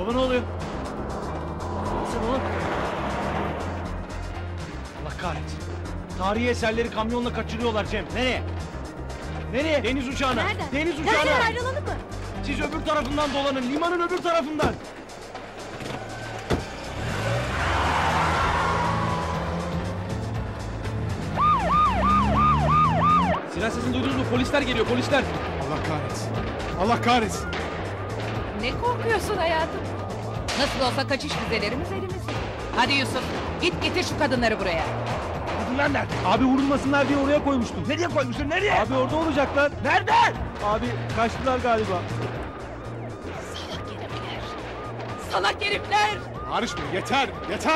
Baba ne oluyor? Sen oğlum. Allah kahretsin. Tarihi eserleri kamyonla kaçırıyorlar Cem. Nereye? Nereye? Deniz uçağına. Nereden? Deniz uçağına. Nereden, ayrılalım mı? Siz öbür tarafından dolanın. Limanın öbür tarafından. Silah sesini duydunuz mu? Polisler geliyor, polisler. Allah kahretsin. Allah kahretsin. Ne korkuyorsun hayatım? Nasıl olsa kaçış vizelerimiz elimizde. Hadi Yusuf, git getir şu kadınları buraya. Kadınlar nerede? Abi vurulmasınlar diye oraya koymuştum. Nereye koymuştun? Nereye? Abi orada olacaklar. Nerede? Abi kaçtılar galiba. Salak herifler. Salak herifler. Barış Bey yeter, yeter.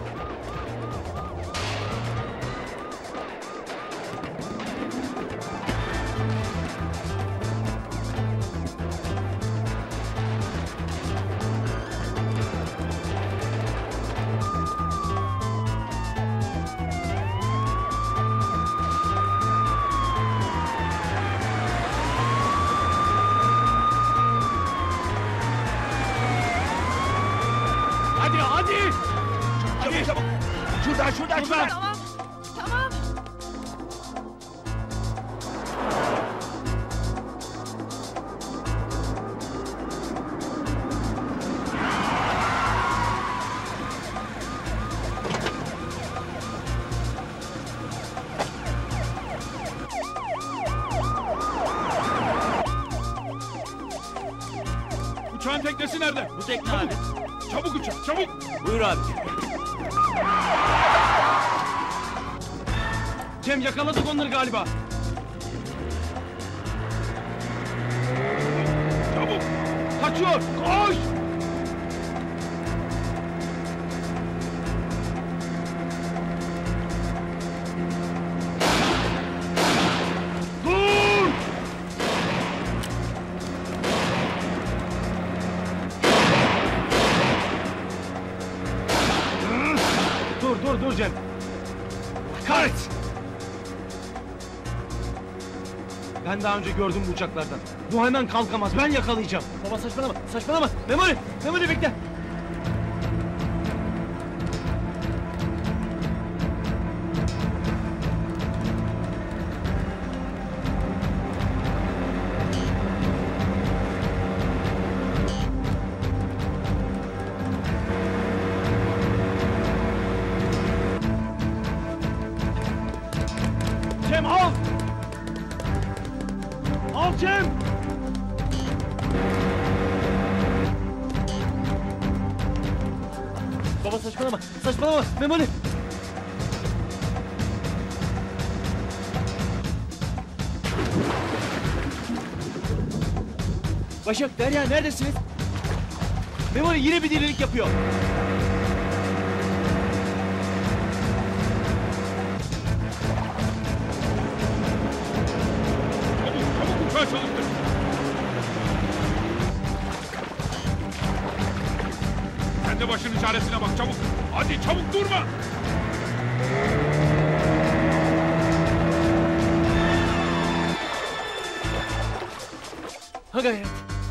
Hadi hadi. Hadi. Çabuk. Şuradan. Tamam, tamam. Uçağın teknesi nerede? Bu tekne abi. Çabuk uçak, çabuk. Buyur abi. Cem yakaladık onları galiba. Çabuk. Kaçıyor. Koş. Dur. Dur Cem. Kahretsin. Ben daha önce gördüm bu uçaklardan. Bu hemen kalkamaz. Ben yakalayacağım. Baba saçmalama. Memoli bekle. Cem al! Al Cem! Baba saçmalama Memoli! Başak, Derya neredesiniz? Memoli yine bir delilik yapıyor. Çabuk uçağı çalıştır. Sen de başının çaresine bak çabuk. Hadi çabuk durma. Ha gayret.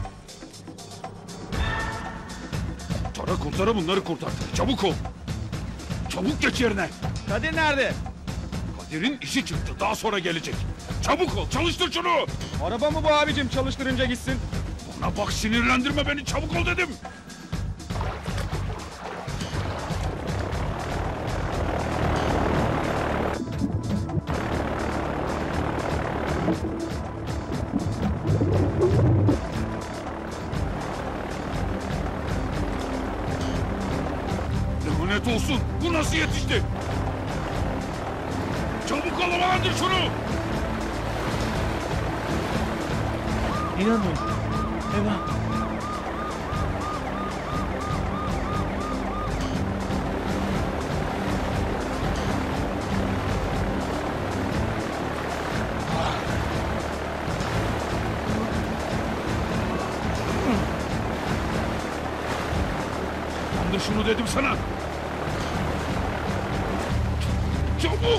Kurtara bunları kurtar. Çabuk ol. Çabuk geç yerine. Kadir nerede? Kadir'in işi çıktı. Daha sonra gelecek. Çabuk ol. Çalıştır şunu. Araba mı bu abicim? Çalıştırınca gitsin. Bana bak sinirlendirme beni. Çabuk ol dedim. Lanet olsun. Bu nasıl yetişti? Çabuk ol ama hadi şunu. İnanmıyorum. Eyvah. Ben de şunu dedim sana. Çabuk.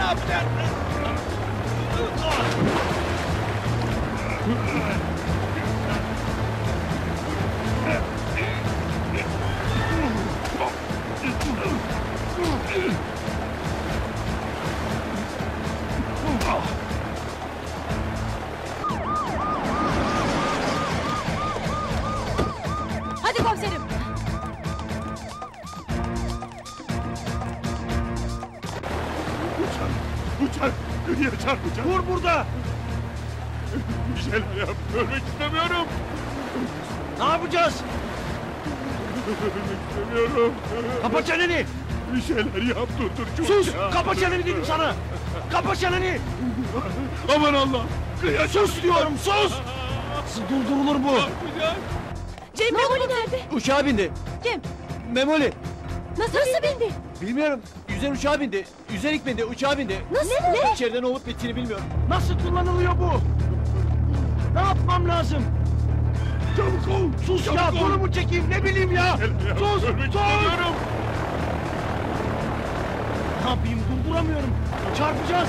ne yapacaksın? Hadi komiserim. Uçak kıyıya çarpacak. Dur burada. Bir şeyler yap. Ölmek istemiyorum. Ne yapacağız? Ölmek istemiyorum. Kapa çeneni. Bir şeyler yap durdur şu Sus. uçağı. Kapa çeneni dedim sana. Kapa çeneni. Aman Allah. Kıyıya Sus diyorum sus. Nasıl durdurulur bu? çarpacak. Cem Memoli nerede? Uçağa bindi. Kim? Memoli. Nasıl bindi? Bilmiyorum. Yüzen uçağa bindi. Yüzerik bindi. Uçağa bindi. Nasıl? Ne? İçeride ne olup bittiğini bilmiyorum. Nasıl kullanılıyor bu? Ne yapmam lazım? Çabuk ol. Sus Çabuk ya ol. kolumu çekeyim ne bileyim ya. Şeyler yap. Sus Ölmek sus. istemiyorum. Ne yapayım durduramıyorum. Çarpacağız.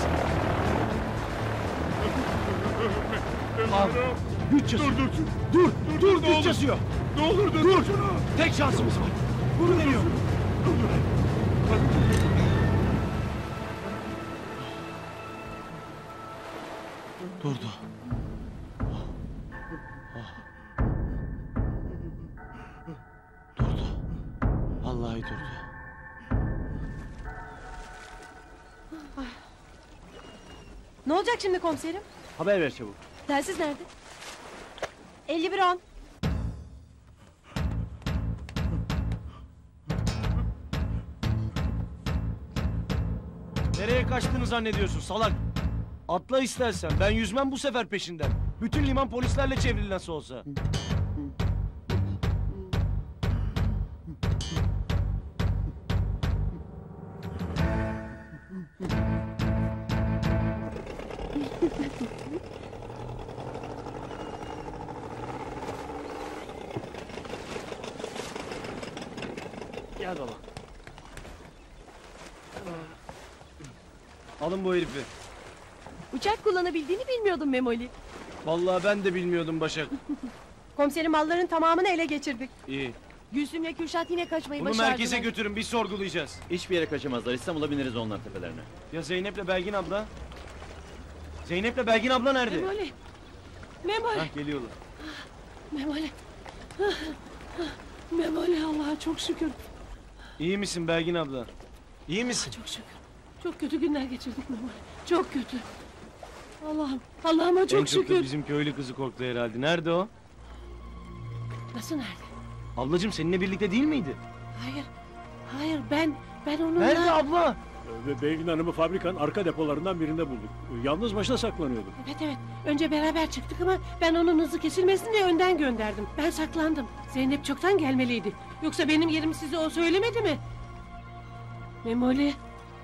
Al, Ölüyorum. güç yazıyor. Dur. Dur dur ne güç olur. yazıyor. Ne olur dur. Dur. Şunu. Tek şansımız var. Bunu deniyorum. Durdu. Durdu. Vallahi durdu. Ne olacak şimdi komiserim? Haber ver çabuk. Telsiz nerede? 5110. Nereye kaçtığını zannediyorsun salak? Atla istersen. Ben yüzmem bu sefer peşinden. Bütün liman polislerle çevrili nasıl olsa. Gel baba. Alın bu herifi. Uçak kullanabildiğini bilmiyordum Memoli. Vallahi ben de bilmiyordum Başak. Komiserim malların tamamını ele geçirdik. İyi. Gülsüm'le Kürşat yine kaçmayı Bunu başardılar. merkeze götürün biz sorgulayacağız. Hiçbir yere kaçamazlar. İstanbul'a bineriz onlar tepelerine. Ya Zeynep'le Belgin abla? Zeynep'le Belgin abla nerede? Memoli. Memoli. Hah geliyorlar. Memoli. Memoli Allah'a çok şükür. İyi misin Belgin abla? İyi misin? Çok şükür. Çok kötü günler geçirdik Memoli. Çok kötü. Allah'ıma En çok çok şükür. da bizim köylü kızı korktu herhalde. Nerede o? Nasıl nerede? Ablacığım seninle birlikte değil miydi? Hayır ben onunla... Nerede abla? Ve Belgin Hanım'ı fabrikanın arka depolarından birinde bulduk. Yalnız başına saklanıyordu. Evet. Önce beraber çıktık ama ben onun hızı kesilmesin diye önden gönderdim. Ben saklandım. Zeynep çoktan gelmeliydi. Yoksa benim yerimi size o söylemedi mi? Memoli.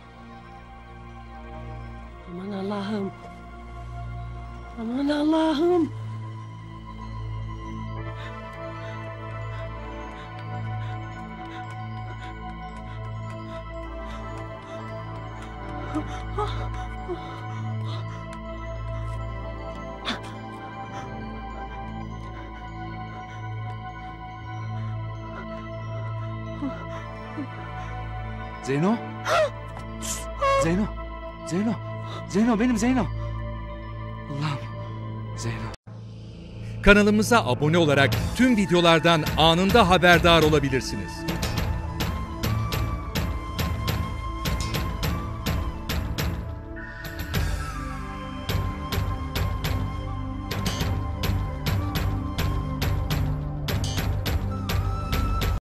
Aman Allah'ım. Aman Allah'ım. Zeyno? Zeyno? Zeyno? Zeyno benim Zeyno. Allah'ım. Zeyno. Kanalımıza abone olarak tüm videolardan anında haberdar olabilirsiniz.